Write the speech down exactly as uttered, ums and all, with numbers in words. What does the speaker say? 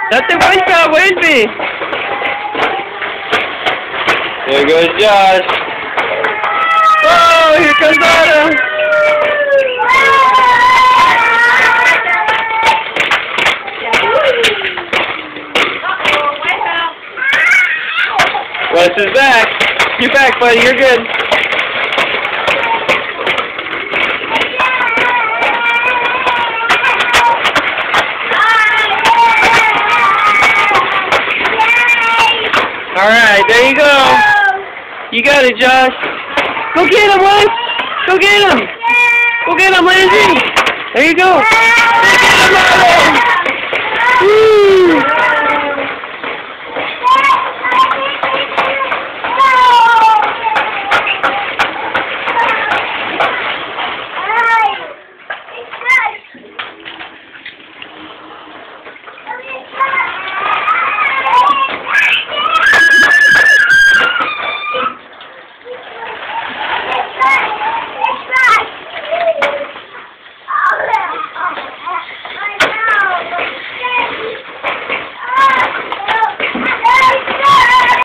Date vuelta, vuelve. There goes Josh. Oh, here comes Autumn. Wes is back. You're back, buddy. You're good. Alright, there you go. You got it, Josh. Go get him, Wes. Go get him. Go get him, Lindsay. There you go. Go get him, Autumn. Woo.